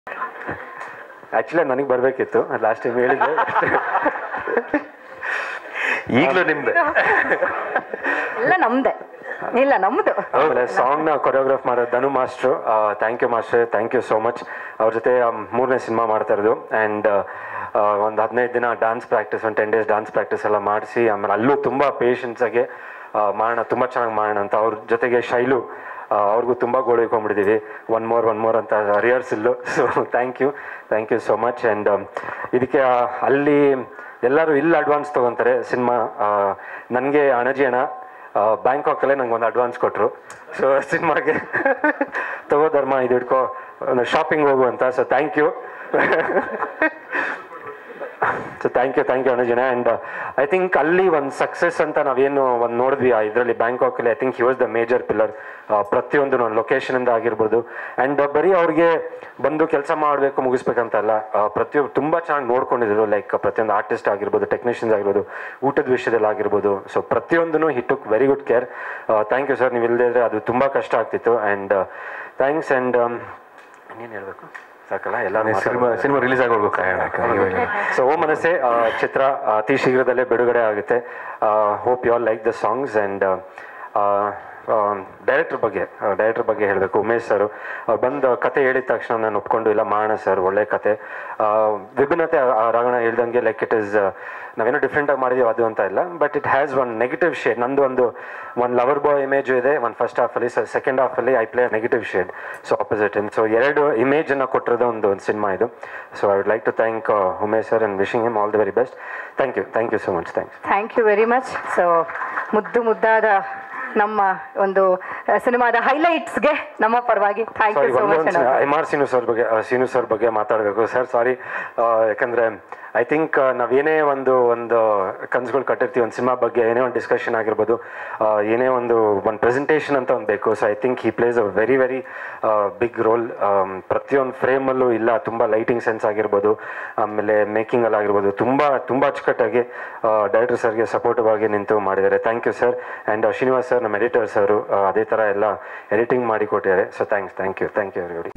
Actually ನನಗೆ ಬರಬೇಕಿತ್ತು, last time ಹೇಳಿದ್ದೆ. ಈಗಲೂ ನಿಮ್ದೆ ಎಲ್ಲ ನಮ್ದೆ, ಇಲ್ಲ ನಮ್ಮದು. ಆಮೇಲೆ ಸಾಂಗ್ನ ಕೊರಿಯೋಗ್ರಾಫ್ ಮಾಡೋದು ಧನು ಮಾಸ್ಟ್ರು. ಥ್ಯಾಂಕ್ ಯು ಮಾಸ್ಟ್ರೆ, ಥ್ಯಾಂಕ್ ಯು ಸೋ ಮಚ್. ಅವ್ರ ಜೊತೆ 3ನೇ ಸಿನಿಮಾ ಮಾಡ್ತಾ ಇರೋದು. ಆ್ಯಂಡ್ ಒಂದು 15 ದಿನ ಡಾನ್ಸ್ ಪ್ರಾಕ್ಟೀಸ್, ಒಂದು 10 days ಡಾನ್ಸ್ ಪ್ರಾಕ್ಟೀಸ್ ಎಲ್ಲ ಮಾಡಿಸಿ, ಆಮೇಲೆ ಅಲ್ಲೂ ತುಂಬ ಪೇಷನ್ಸಾಗೆ ಮಾಡೋಣ, ತುಂಬ ಚೆನ್ನಾಗಿ ಮಾಡೋಣ ಅಂತ. ಅವ್ರ ಜೊತೆಗೆ ಶೈಲು, ಅವ್ರಿಗೂ ತುಂಬ ಗೋಳಿಕೊಂಡ್ಬಿಟ್ಟಿದ್ದೀವಿ. ಒನ್ ಮೋರ್ ಅಂತ rehearsal. So thank you so much. And ಇದಕ್ಕೆ ಅಲ್ಲಿ ಎಲ್ಲರೂ ಇಲ್ಲಿ ಅಡ್ವಾನ್ಸ್ ತೊಗೊತಾರೆ ಸಿನಿಮಾ. ನನಗೆ ಅಣಜಿ ಅಣ್ಣ ಬ್ಯಾಂಕಾಕಲ್ಲೇ ನಂಗೆ ಒಂದು ಅಡ್ವಾನ್ಸ್ ಕೊಟ್ಟರು. ಸೊ ಸಿನಿಮಾಗೆ ತಗೋ ಧರ್ಮ, ಇದು ಇಟ್ಕೋ, ಶಾಪಿಂಗ್ ಹೋಗು ಅಂತ. So thank you. So thank you ಅನುಜಿನ. ಆ್ಯಂಡ್ ಐ ಥಿಂಕ್ ಅಲ್ಲಿ ಒಂದು ಸಕ್ಸಸ್ ಅಂತ ನಾವೇನು ಒಂದು ನೋಡಿದ್ವಿ ಇದರಲ್ಲಿ ಬ್ಯಾಂಕಾಕಲ್ಲಿ. I think he was the major pillar. ಪ್ರತಿಯೊಂದು ಲೊಕೇಶನಿಂದ ಆಗಿರ್ಬೋದು. ಆ್ಯಂಡ್ ಬರೀ ಅವ್ರಿಗೆ ಬಂದು ಕೆಲಸ ಮಾಡಬೇಕು ಮುಗಿಸ್ಬೇಕಂತಲ್ಲ, ಪ್ರತಿಯೊಬ್ಬರು ತುಂಬ ಚೆನ್ನಾಗಿ ನೋಡ್ಕೊಂಡಿದ್ರು. ಲೈಕ್ ಪ್ರತಿಯೊಂದು ಆರ್ಟಿಸ್ಟ್ ಆಗಿರ್ಬೋದು, ಟೆಕ್ನಿಷಿಯನ್ಸ್ ಆಗಿರ್ಬೋದು, ಊಟದ ವಿಷಯದಲ್ಲಿ ಆಗಿರ್ಬೋದು. ಸೊ ಪ್ರತಿಯೊಂದೂ he took very good care. Thank you sir. ನೀವು ಇಲ್ಲದೇ ಇದ್ರೆ ಅದು ತುಂಬ ಕಷ್ಟ ಆಗ್ತಿತ್ತು. And thanks. ಆ್ಯಂಡ್ ಇನ್ನೇನು ಹೇಳಬೇಕು, ಸಾಕಲ್ಲ, ಎಲ್ಲ ಸಿನಿಮಾ ರಿಲೀಸ್ ಆಗೋಗ್ಬೇಕು. ಸೊ ಓಮನಸೆ ಚಿತ್ರ ಅತಿ ಶೀಘ್ರದಲ್ಲೇ ಬಿಡುಗಡೆ ಆಗುತ್ತೆ. Hope you all like the songs. And director ಬಗ್ಗೆ ಹೇಳಬೇಕು. ಉಮೇಶ್ ಸರ್ ಬಂದು ಕತೆ ಹೇಳಿದ ತಕ್ಷಣ ನಾನು ಒಪ್ಕೊಂಡು ಇಲ್ಲ ಮಾಡೋಣ ಸರ್, ಒಳ್ಳೆ ಕತೆ. ವಿಭಿನ್ನತೆ ರಾಗಣ ಹೇಳ್ದಂಗೆ, ಲೈಕ್ ಇಟ್ ಈಸ್ ನಾವೇನೋ ಡಿಫ್ರೆಂಟಾಗಿ ಮಾಡಿದೀವಿ ಅದು ಅಂತ ಇಲ್ಲ, but it has one negative shade. ನಂದು ಒಂದು ಲವರ್ ಬಾಯ್ ಇಮೇಜು ಇದೆ ಒಂದು ಫಸ್ಟ್ ಹಾಫಲ್ಲಿ. ಸೊ ಸೆಕೆಂಡ್ ಹಾಫಲ್ಲಿ I play negative shade, so opposite. So 2 ಇಮೇಜನ್ನು ಕೊಟ್ಟಿರೋದು ಒಂದು ಸಿನಿಮಾ ಇದು. So I would like to thank Umesh sir and wishing him all the very best. Thank you so much. Thank you very much. So ಮುದ್ದಾದ ನಮ್ಮ ಒಂದು ಸಿನಿಮಾದ ಹೈಲೈಟ್ಸ್ಗೆ ನಮ್ಮ ಪರವಾಗಿ thank you so much. MR Seenu sir ಬಗ್ಗೆ ಮಾತಾಡಬೇಕು ಸರ್. ಸಾರಿ, ಯಾಕಂದರೆ ಐ ಥಿಂಕ್ ನಾವೇನೇ ಒಂದು ಕನ್ಸುಗಳು ಕಟ್ಟಿರ್ತೀವಿ ಒಂದು ಸಿನಿಮಾ ಬಗ್ಗೆ, ಏನೇ ಒಂದು ಡಿಸ್ಕಷನ್ ಆಗಿರ್ಬೋದು, ಏನೇ ಒಂದು ಪ್ರೆಸೆಂಟೇಷನ್ ಅಂತ ಒಂದು ಬೇಕು. So I think he plays a very big role. ಪ್ರತಿಯೊಂದು ಫ್ರೇಮಲ್ಲೂ ಇಲ್ಲ, ತುಂಬ ಲೈಟಿಂಗ್ ಸೆನ್ಸ್ ಆಗಿರ್ಬೋದು, ಆಮೇಲೆ ಮೇಕಿಂಗಲ್ಲಿ ಆಗಿರ್ಬೋದು, ತುಂಬ ಅಚ್ಚುಕಟ್ಟಾಗಿ ಡೈರೆಕ್ಟರ್ ಸರ್ಗೆ ಸಪೋರ್ಟಿವ್ ಆಗಿ ನಿಂತು ಮಾಡಿದ್ದಾರೆ. Thank you sir. And Srinivas sir, ನಮ್ಮ ಎಡಿಟರ್ಸ್ ಅವರು ಅದೇ ಥರ ಎಲ್ಲ ಎಡಿಟಿಂಗ್ ಮಾಡಿ ಕೊಟ್ಟಿದ್ದಾರೆ. So thank you everybody.